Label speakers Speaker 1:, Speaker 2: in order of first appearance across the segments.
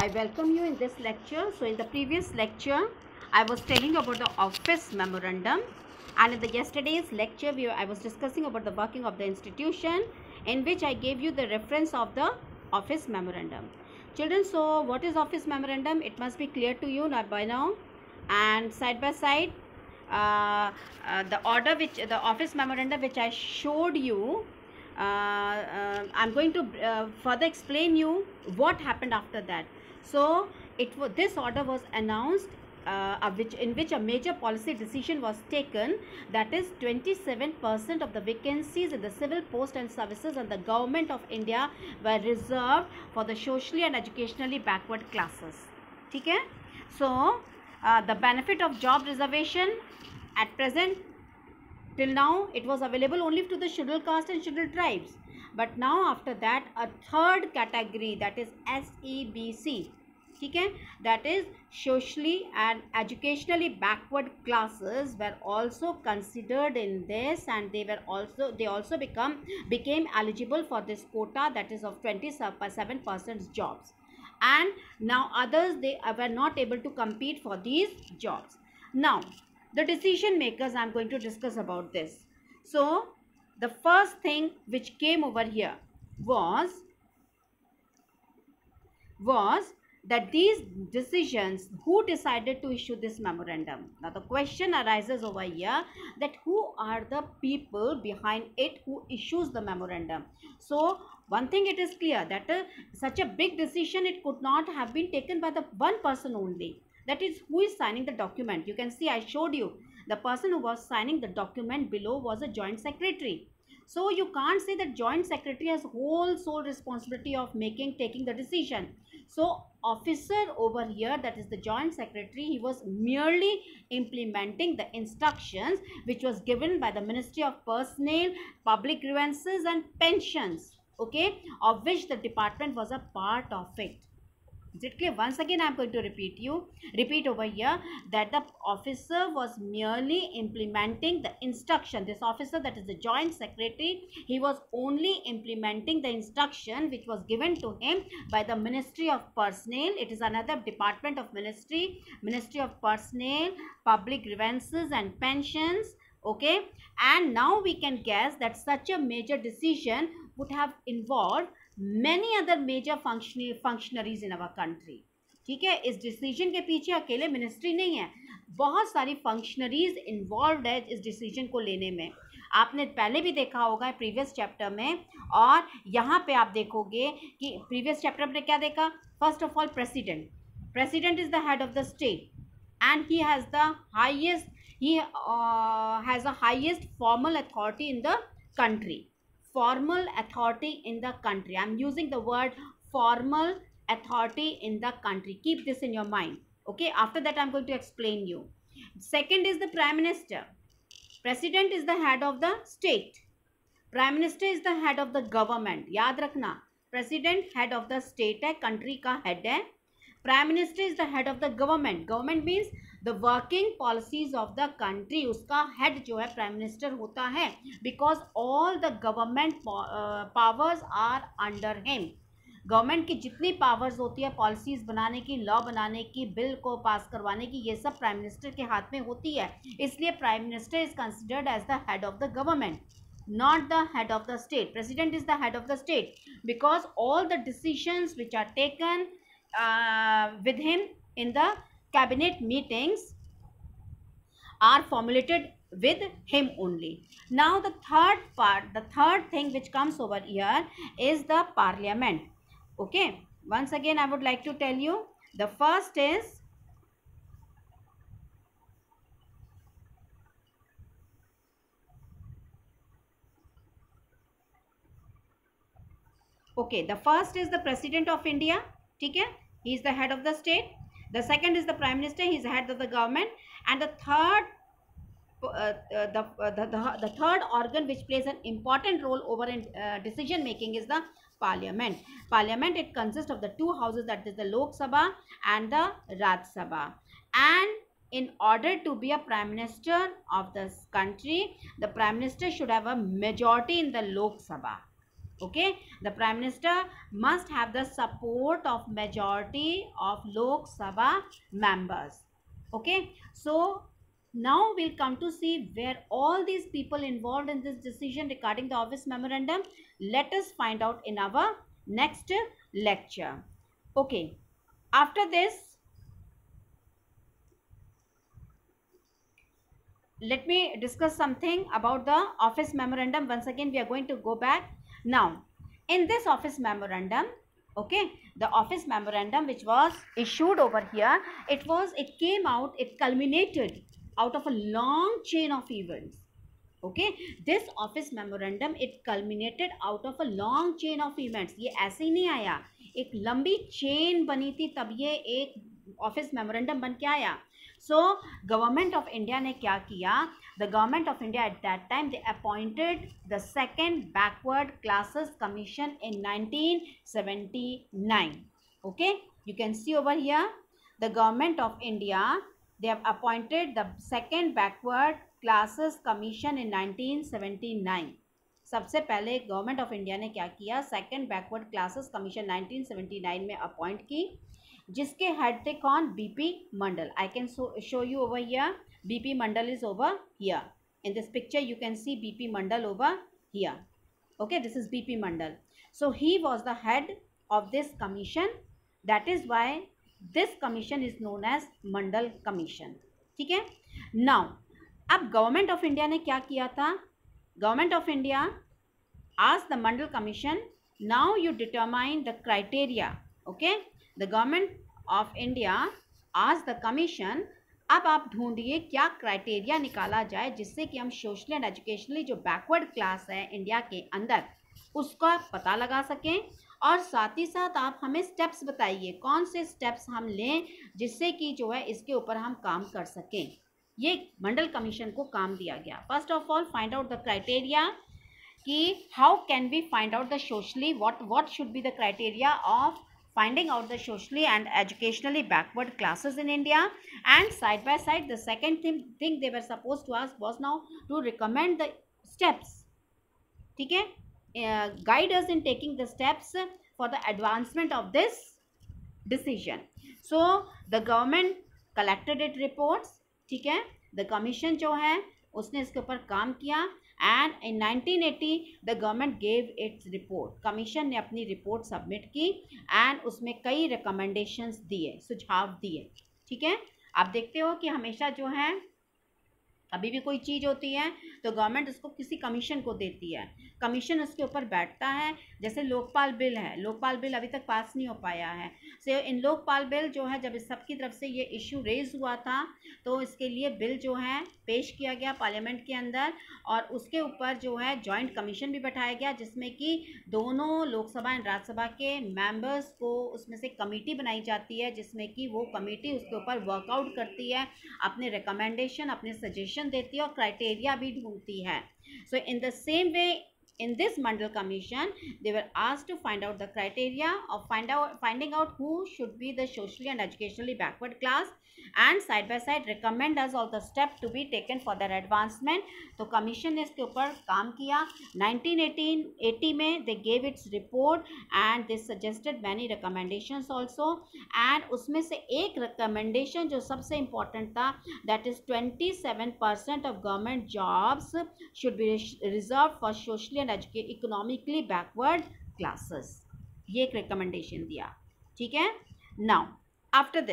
Speaker 1: I welcome you in this lecture. So in the previous lecture, I was telling about the office memorandum, and in the yesterday's lecture, I was discussing about the working of the institution, in which I gave you the reference of the office memorandum. Children, so what is office memorandum? It must be clear to you by now. And side by side, the office memorandum which I showed you, I'm going to further explain you what happened after that. So this order was announced, in which a major policy decision was taken, that is 27% of the vacancies in the civil post and services and the government of India were reserved for the socially and educationally backward classes. Okay? So the benefit of job reservation at present, till now it was available only to the scheduled caste and scheduled tribes, but now after that a third category, that is SEBC, okay, that is socially and educationally backward classes, were also considered in this, and they also became eligible for this quota, that is of 27% jobs. And now others, they were not able to compete for these jobs. Now the decision makers, I'm going to discuss about this. So the first thing which came over here was that these decisions, who decided to issue this memorandum? Now the question arises over here, that who are the people behind it who issues the memorandum? So one thing it is clear, that such a big decision, it could not have been taken by the one person only. That is, who is signing the document. You can see I showed you the person who was signing the document below was a joint secretary. So you can't say that joint secretary has whole sole responsibility of taking the decision. So officer over here, that is the joint secretary, he was merely implementing the instructions which was given by the Ministry of Personnel, Public Grievances and Pensions, okay, of which the department was a part of it. Is it clear? Once again, I am going to repeat over here, that the officer was merely implementing the instruction. This officer, that is the joint secretary, he was only implementing the instruction which was given to him by the Ministry of Personnel. It is another department of Ministry of Personnel, Public Grievances and Pensions. Okay, and now we can guess that such a major decision would have involved many other major functionaries in our country. ठीक है, इस decision के पीछे अकेले ministry नहीं है, बहुत सारी फंक्शनरीज इन्वॉल्व है इस डिसीजन को लेने में. आपने पहले भी देखा होगा प्रीवियस चैप्टर में, और यहाँ पे आप देखोगे कि प्रीवियस चैप्टर में क्या देखा. First of all, president is the head of the state, and he has the highest formal authority in the country. Formal authority in the country, I'm using the word formal authority in the country. Keep this in your mind, okay? After that I'm going to explain you. Second is the prime minister. President is the head of the state, prime minister is the head of the government. याद रखना, president head of the state है, country का head है. Prime Minister is the head of the government. Government means the working policies of the country. उसका head जो है Prime Minister होता है, because all the government powers are under him. Government की जितनी पावर्स होती है, पॉलिसीज बनाने की, लॉ बनाने की, बिल को पास करवाने की, ये सब प्राइम मिनिस्टर के हाथ में होती है. इसलिए prime minister is considered as the head of the government, not the head of the state. President is the head of the state because all the decisions which are taken with him in the cabinet meetings are formulated with him only. Now the third thing which comes over here is the parliament. Okay, once again I would like to tell you, the first is the President of India. ठीक है, he is the head of the state. The second is the prime minister, he is the head of the government. And the third organ which plays an important role over in decision making is the parliament. Parliament, it consists of the two houses, that is the Lok Sabha and the Raj Sabha. And in order to be a prime minister of this country, the prime minister should have a majority in the Lok Sabha. Okay, the Prime Minister must have the support of majority of Lok Sabha members. Okay, so now we'll come to see where all these people involved in this decision regarding the office memorandum. Let us find out in our next lecture. Okay, after this, let me discuss something about the office memorandum. Once again, we are going to go back now in this office memorandum. Okay, the office memorandum which was issued over here, it came out, it culminated out of a long chain of events. Okay, this office memorandum, it culminated out of a long chain of events. ये ऐसे ही नहीं आया, एक लंबी chain बनी थी तब ये एक ऑफिस मेमोरेंडम बन के आया. So गवर्नमेंट ऑफ इंडिया ने क्या किया, the government of India at that time, they appointed the second backward classes commission in 1979. Okay, you can see over here, the government of India, they have appointed the second backward classes commission in 1979. सबसे पहले government of India ने क्या किया, second backward classes commission 1979 में appoint की, जिसके head थे कौन, BP Mandal. I can show you over here, BP Mandal is over here in this picture. You can see BP Mandal over here. Okay, this is BP Mandal. So he was the head of this commission. That is why this commission is known as Mandal Commission. ठीक है. Now, अब government of India ने क्या किया था, government of India asked the Mandal Commission, now you determine the criteria. Okay, the government of India asked the commission, अब आप ढूंढिए क्या क्राइटेरिया निकाला जाए जिससे कि हम सोशली एंड एजुकेशनली जो बैकवर्ड क्लास है इंडिया के अंदर उसका पता लगा सकें, और साथ ही साथ आप हमें स्टेप्स बताइए कौन से स्टेप्स हम लें जिससे कि जो है इसके ऊपर हम काम कर सकें. ये मंडल कमीशन को काम दिया गया. First of all, find out the criteria कि how can we find out the socially, what should be the criteria of finding out the socially and educationally backward classes in India. And side by side, the second thing they were supposed to ask was now to recommend the steps. ठीक है, guide us in taking the steps for the advancement of this decision. So the government collected its reports. ठीक है, the commission जो है उसने इसके ऊपर काम किया. And in 1980 the government gave its report. Commission ने अपनी रिपोर्ट सबमिट की एंड उसमें कई रिकमेंडेशंस दिए, सुझाव दिए. ठीक है, आप देखते हो कि हमेशा जो है अभी भी कोई चीज़ होती है तो गवर्नमेंट उसको किसी कमीशन को देती है, कमीशन उसके ऊपर बैठता है. जैसे लोकपाल बिल है, लोकपाल बिल अभी तक पास नहीं हो पाया है. सो इन लोकपाल बिल जो है, जब इस सबकी तरफ से ये इशू रेज हुआ था तो इसके लिए बिल जो है पेश किया गया पार्लियामेंट के अंदर, और उसके ऊपर जो है जॉइंट कमीशन भी बैठाया गया जिसमें कि दोनों लोकसभा एंड राज्यसभा के मेंबर्स को उसमें से कमेटी बनाई जाती है, जिसमें कि वो कमेटी उसके ऊपर वर्कआउट करती है, अपने रिकमेंडेशन, अपने सजेशन देती है और क्राइटेरिया भी ढूंढती है. So in the same way, in this Mandal Commission, they were asked to find out the criteria of finding out who should be the socially and educationally backward class, and side by side recommend us all the steps to be taken for their advancement. तो commission ने इसके ऊपर काम किया. 1980 में they gave its report and they suggested many recommendations also, and उसमें से एक recommendation जो सबसे important था, that is 27% of government jobs should be reserved for socially and economically backward classes. ये एक रिकमेंडेशन दिया. ठीक है. नाउ आफ्टर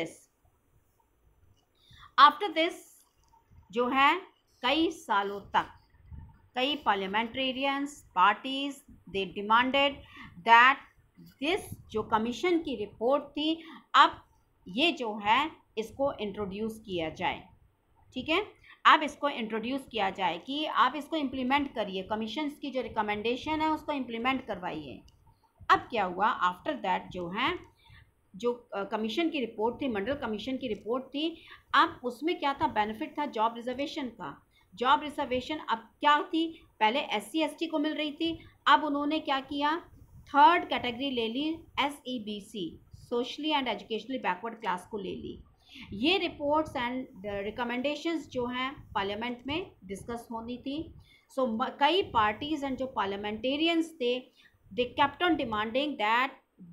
Speaker 1: दिस जो है कई सालों तक कई parliamentarians parties they demanded that this जो कमीशन की रिपोर्ट थी, अब ये जो है इसको इंट्रोड्यूस किया जाए. ठीक है, अब इसको इंट्रोड्यूस किया जाए कि आप इसको इम्प्लीमेंट करिए, कमीशन की जो रिकमेंडेशन है उसको इम्प्लीमेंट करवाइए. अब क्या हुआ, आफ्टर दैट जो है जो कमीशन की रिपोर्ट थी, मंडल कमीशन की रिपोर्ट थी, अब उसमें क्या था, बेनिफिट था जॉब रिजर्वेशन का. जॉब रिजर्वेशन अब क्या थी, पहले SC ST को मिल रही थी, अब उन्होंने क्या किया, थर्ड कैटेगरी ले ली, SEBC, socially and educationally backward class को ले ली. ये रिपोर्ट्स एंड रिकमेंडेशंस जो हैं पार्लियामेंट में डिस्कस होनी थी. सो कई पार्टीज़ एंड जो पार्लियामेंटेरियंस थे they kept on demanding that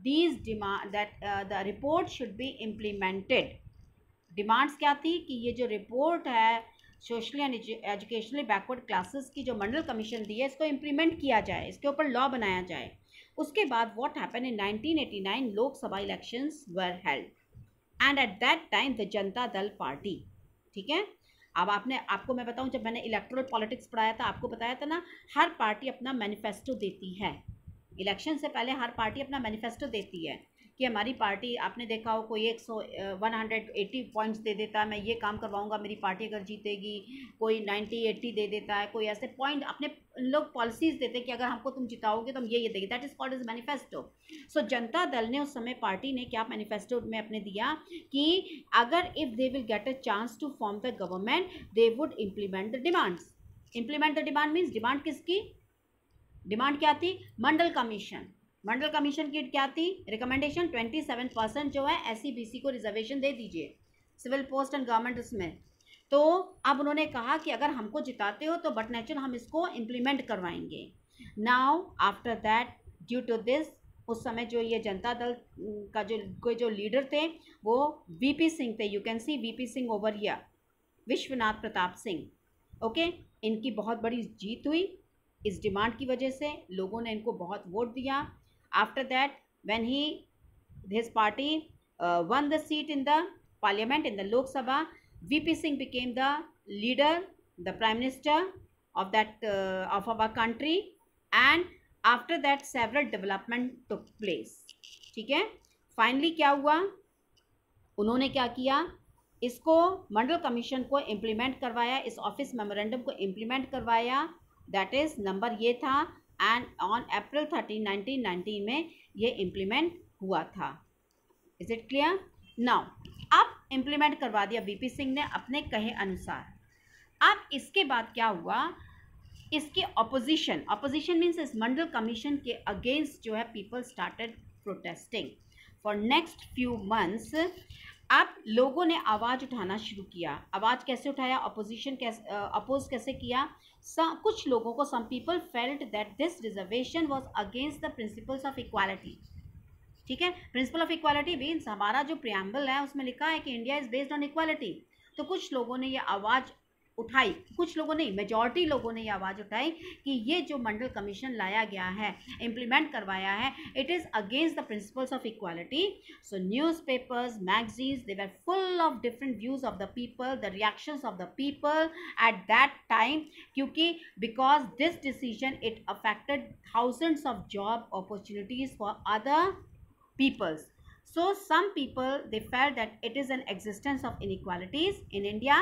Speaker 1: the report should be implemented. Demands क्या थी कि ये जो रिपोर्ट है socially and educationally backward classes की जो मंडल कमीशन दी है इसको इम्प्लीमेंट किया जाए, इसके ऊपर लॉ बनाया जाए। उसके बाद what happen in 1989 Lok Sabha elections were held and at that time the Janata Dal party, ठीक है। अब आपको मैं बताऊं, जब मैंने इलेक्टोरल पॉलिटिक्स पढ़ाया था आपको बताया था ना, हर पार्टी अपना मैनिफेस्टो देती है। इलेक्शन से पहले हर पार्टी अपना मैनिफेस्टो देती है कि हमारी पार्टी, आपने देखा हो कोई 180 पॉइंट्स दे देता है, मैं ये काम करवाऊंगा मेरी पार्टी अगर जीतेगी, कोई 90-80 दे देता है, कोई ऐसे पॉइंट अपने लोग पॉलिसीज देते हैं कि अगर हमको तुम जिताओगे तो हम ये देंगे, that is called as manifesto. So Janata Dal ने उस समय पार्टी ने क्या मैनिफेस्टो में अपने दिया कि अगर if they will get a chance to form the government they would implement the demands. Implement the demand means demand किसकी, डिमांड क्या थी, मंडल कमीशन। मंडल कमीशन की क्या थी रिकमेंडेशन, 27% जो है एससी बीसी को रिजर्वेशन दे दीजिए सिविल पोस्ट एंड गवर्नमेंट उसमें। तो अब उन्होंने कहा कि अगर हमको जिताते हो तो बट नेचुरल हम इसको इम्प्लीमेंट करवाएंगे। Now after that due to this, उस समय जो ये जनता दल का जो लीडर थे वो वीपी सिंह थे, you can see VP Singh over here, Vishwanath Pratap Singh, okay. इनकी बहुत बड़ी जीत हुई इस डिमांड की वजह से, लोगों ने इनको बहुत वोट दिया। After that when his party won the seat in the parliament, in the Lok Sabha, VP Singh became the leader, the prime minister of that of our country, and after that several development took place, ठीक है। Finally क्या हुआ, उन्होंने क्या किया, इसको मंडल commission को implement करवाया, इस ऑफिस मेमोरेंडम को इम्प्लीमेंट करवाया, दैट इज नंबर ये था, एंड ऑन अप्रैल 13, 1919 में ये इम्प्लीमेंट हुआ था। Is it clear now? अब इम्प्लीमेंट करवा दिया वीपी सिंह ने अपने कहे अनुसार। अब इसके बाद क्या हुआ, इसके ऑपोजिशन मीन्स इस मंडल कमीशन के अगेंस्ट जो है people started protesting for next few months. अब लोगों ने आवाज़ उठाना शुरू किया। आवाज़ कैसे उठाया, अपोजिशन कैसे अपोज कैसे किया, कुछ लोगों को, some people felt that this reservation was against the principles of equality, ठीक है। प्रिंसिपल ऑफ इक्वालिटी मीन्स हमारा जो प्रियम्बल है उसमें लिखा है कि India is based on equality. तो कुछ लोगों ने ये आवाज़ उठाई, कुछ लोगों नहीं, मेजॉरिटी लोगों ने ये आवाज़ उठाई कि ये जो मंडल कमीशन लाया गया है, इम्प्लीमेंट करवाया है, it is against the principles of equality. So newspapers, magazines, they were full of different views of the people, the reactions of the people at that time, क्योंकि because this decision it affected thousands of job opportunities for other peoples. So some people they felt that it is an existence of inequalities in India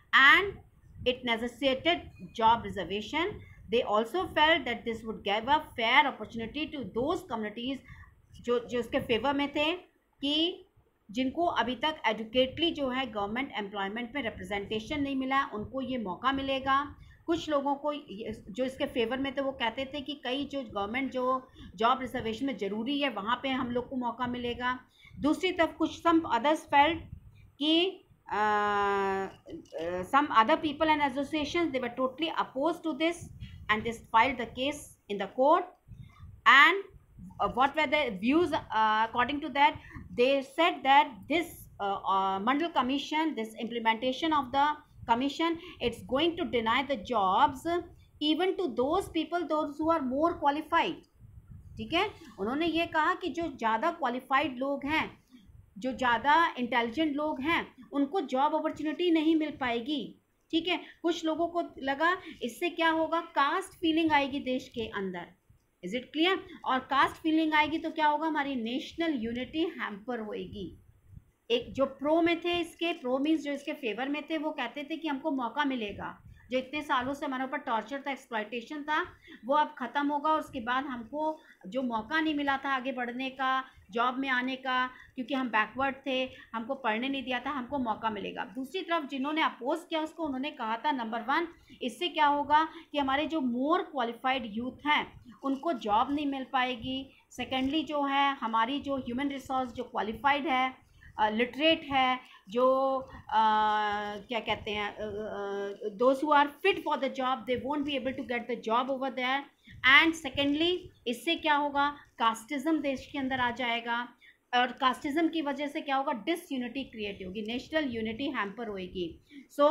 Speaker 1: and it necessitated job reservation. They also felt that this would give a fair opportunity to those communities जो उसके favour में थे, कि जिनको अभी तक एजुकेटली जो है गवर्नमेंट एम्प्लॉयमेंट में रिप्रेजेंटेशन नहीं मिला, उनको ये मौका मिलेगा। कुछ लोगों को जो इसके फेवर में थे वो कहते थे कि कई जो गवर्नमेंट जो जॉब रिजर्वेशन में ज़रूरी है वहाँ पे हम लोग को मौका मिलेगा। दूसरी तरफ कुछ सम अदर्स फेल्ट कि some other people and associations they were totally oppose to this and this filed the case in the court. And what were the views according to that? They said that this Mandal Commission, this implementation of the commission, it's going to deny the jobs even to those people those who are more qualified, ठीक है। उन्होंने ये कहा कि जो ज़्यादा qualified लोग हैं, जो ज़्यादा इंटेलिजेंट लोग हैं, उनको जॉब अपॉर्चुनिटी नहीं मिल पाएगी, ठीक है। कुछ लोगों को लगा इससे क्या होगा, कास्ट फीलिंग आएगी देश के अंदर, इज इट क्लियर। और कास्ट फीलिंग आएगी तो क्या होगा, हमारी नेशनल यूनिटी हैम्पर होएगी। एक जो प्रो में थे, इसके प्रो मीन्स जो इसके फेवर में थे, वो कहते थे कि हमको मौका मिलेगा, जो इतने सालों से हमारे ऊपर टॉर्चर था, एक्सप्लॉयटेशन था, वो अब ख़त्म होगा। उसके बाद हमको जो मौका नहीं मिला था आगे बढ़ने का, जॉब में आने का, क्योंकि हम बैकवर्ड थे, हमको पढ़ने नहीं दिया था, हमको मौका मिलेगा। दूसरी तरफ जिन्होंने अपोज किया उसको, उन्होंने कहा था नंबर 1, इससे क्या होगा कि हमारे जो मोर क्वालिफाइड यूथ हैं उनको जॉब नहीं मिल पाएगी। सेकेंडली जो है हमारी जो ह्यूमन रिसोर्स जो क्वालिफाइड है, लिटरेट है, जो क्या कहते हैं, those who are fit for the job, they won't be able to get the job over there. And secondly इससे क्या होगा, कास्टिज्म देश के अंदर आ जाएगा, और कास्टिज्म की वजह से क्या होगा, डिसयूनिटी क्रिएट होगी, नेशनल यूनिटी हैम्पर होएगी. So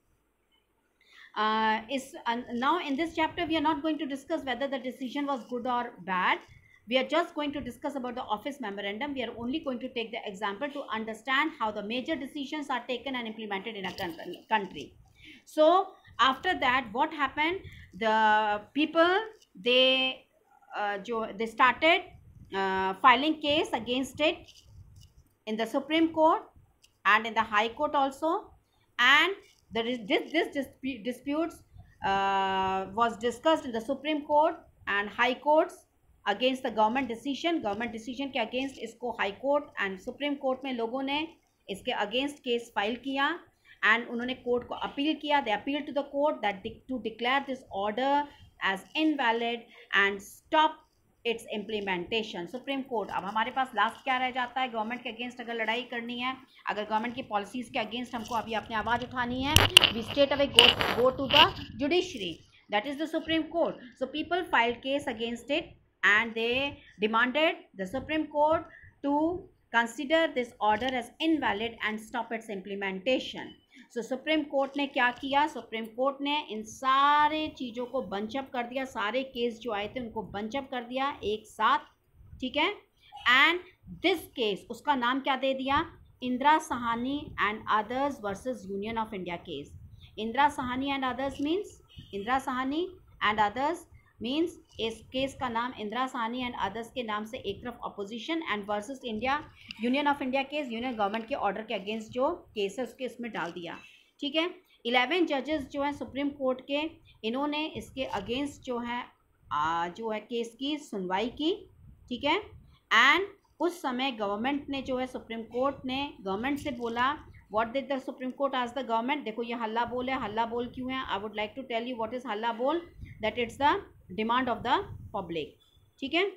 Speaker 1: now in this chapter we are not going to discuss whether the decision was good or bad. We are just going to discuss about the office memorandum. We are only going to take the example to understand how the major decisions are taken and implemented in a country. So after that, what happened, the people, they they started filing case against it in the Supreme Court and in the High Court also. And this disputes was discussed in the Supreme Court and High Courts against the government decision. Government decision के against इसको High Court and Supreme Court में लोगों ने इसके against case file किया and उन्होंने court को appeal किया. They appealed to the court that to declare this order as invalid and stop its implementation. Supreme Court, अब हमारे पास लास्ट क्या रह जाता है, गवर्नमेंट के अगेंस्ट अगर लड़ाई करनी है, अगर गवर्नमेंट की पॉलिसीज़ के अगेंस्ट हमको अभी अपनी आवाज़ उठानी है, we straight away go to the judiciary, that is the Supreme Court. So people filed case against it and they demanded the Supreme Court to consider this order as invalid and stop its implementation. So Supreme Court ने क्या किया, supreme Court ने इन सारे चीज़ों को बंचअप कर दिया, सारे केस जो आए थे उनको बंचअप कर दिया एक साथ, ठीक है. एंड दिस केस, उसका नाम क्या दे दिया, Indira Sawhney and others versus Union of India case. Indira Sawhney and others means, Indira Sawhney and others means इस केस का नाम इंदिरा साहनी एंड अदर्स के नाम से एक तरफ opposition and versus India, Union of India case, Union government के ऑर्डर के अगेंस्ट जो केस है उसके इसमें डाल दिया, ठीक है. 11 जजेस जो हैं सुप्रीम कोर्ट के, इन्होंने इसके अगेंस्ट जो है केस की सुनवाई की, ठीक है. एंड उस समय गवर्नमेंट ने जो है, सुप्रीम कोर्ट ने गवर्नमेंट से बोला, what did the Supreme Court ask the government, देखो ये हल्ला बोल है, हल्ला बोल क्यों है, I would like to tell you what is हल्ला बोल, that it's the demand of the public, ठीक है.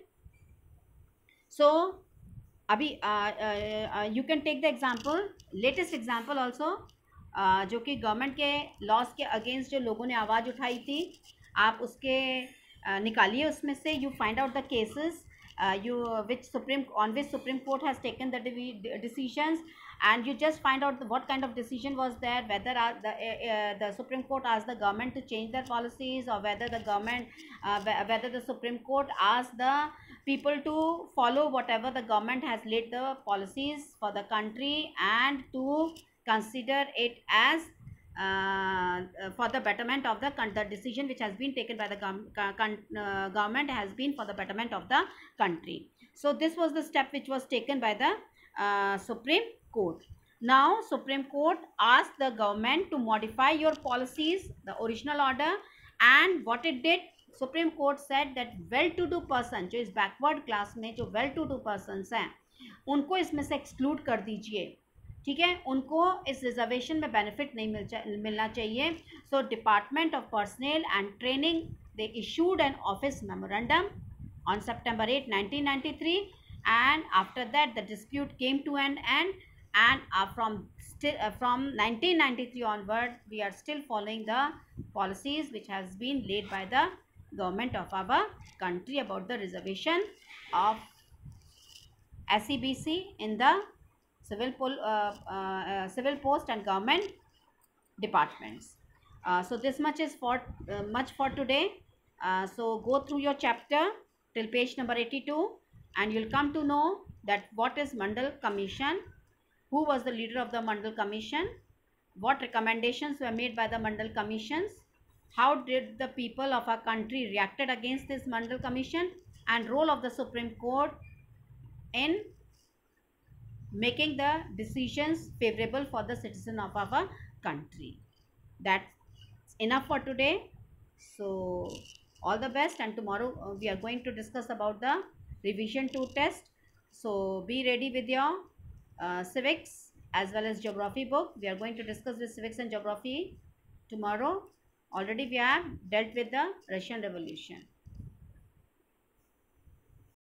Speaker 1: सो अभी you can take the example, latest example also, जो कि गवर्नमेंट के लॉस के अगेंस्ट जो लोगों ने आवाज़ उठाई थी, आप उसके निकालिए उसमें से, you find out the cases which Supreme Court has taken the decisions, and you just find out what kind of decision was there, whether the Supreme Court asked the government to change their policies, or whether the Supreme Court asked the people to follow whatever the government has laid the policies for the country and to consider it as for the betterment of the decision which has been taken by the government has been for the betterment of the country. So this was the step which was taken by the Supreme Court. Now Supreme Court asked the government to modify your policies, the original order, and what it did, Supreme Court said that well-to-do person, जो इस backward class में जो well-to-do persons हैं, उनको इसमें से exclude कर दीजिए, ठीक है, उनको इस रिजर्वेशन में बेनिफिट नहीं मिलना चाहिए. So department of personnel and training, they issued an office memorandum on September 8, 1993, and after that the dispute came to an end from 1993 onward we are still following the policies which has been laid by the government of our country about the reservation of SEBC in the civil post and government departments. So this much is much for today. So go through your chapter till page number 82 and you'll come to know that what is Mandal Commission, who was the leader of the Mandal Commission, what recommendations were made by the Mandal Commissions, how did the people of our country reacted against this Mandal Commission, and role of the Supreme Court in making the decisions favorable for the citizen of our country. That's enough for today. So all the best, and tomorrow we are going to discuss about the revision 2 test. So be ready with your civics as well as geography book. We are going to discuss with civics and geography tomorrow. Already we have dealt with the Russian Revolution.